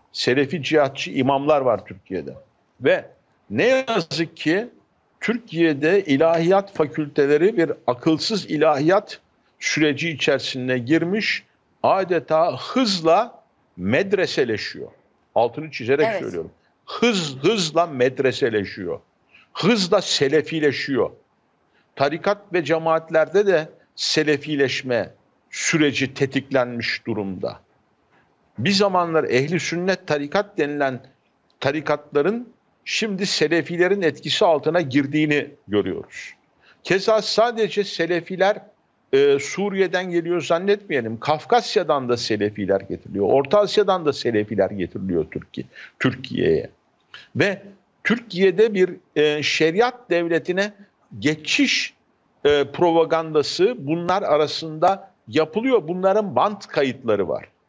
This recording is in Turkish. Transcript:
Selefi cihatçı imamlar var Türkiye'de. Ve ne yazık ki Türkiye'de ilahiyat fakülteleri bir akılsız ilahiyat süreci içerisine girmiş, adeta hızla medreseleşiyor. Altını çizerek Evet. söylüyorum. Hızla medreseleşiyor. Hızla selefileşiyor. Tarikat ve cemaatlerde de selefileşme süreci tetiklenmiş durumda. Bir zamanlar ehli sünnet tarikat denilen tarikatların şimdi selefilerin etkisi altına girdiğini görüyoruz. Keza sadece selefiler Suriye'den geliyor zannetmeyelim. Kafkasya'dan da selefiler getiriliyor. Orta Asya'dan da selefiler getiriliyor Türkiye'ye. Ve Türkiye'de bir şeriat devletine geçiş propagandası bunlar arasında yapılıyor. Bunların bant kayıtları var.